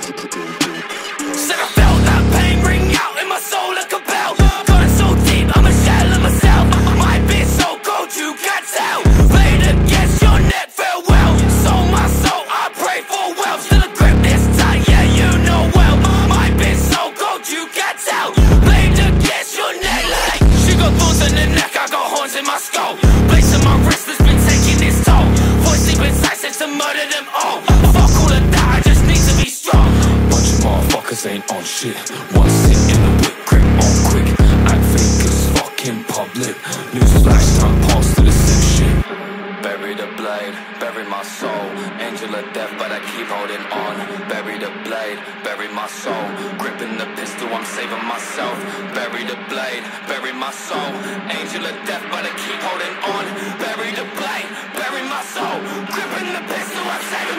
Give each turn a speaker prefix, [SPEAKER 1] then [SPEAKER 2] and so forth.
[SPEAKER 1] Said I felt that pain ring out in my soul like a bell. Gone so deep, I'm a shell of myself. My being so cold, you can't tell. Played against your neck, farewell. Sold my soul, I pray for wealth. Still a grip this tight, yeah, you know well. My being so cold, you can't tell. Played against your neck like she got thorns in the neck, I got horns in my skull. Place in my wrist has been taking its toll. Voice deep inside says to murder them all. Fuck all of that, I just need to be strong. Bunch of motherfuckers ain't on shit. One sit in the whip, grip on quick. Act fake as fuck in public. Newsflash, time pass to the same shit. Bury the blade, bury my soul. Angel of death, but I keep holding on. Bury the blade, bury my soul. Gripping the pistol, I'm saving myself. Bury the blade, bury my soul. Angel of death, but I keep holding on. Bury the blade, bury my soul. Gripping the pistol, I'm saving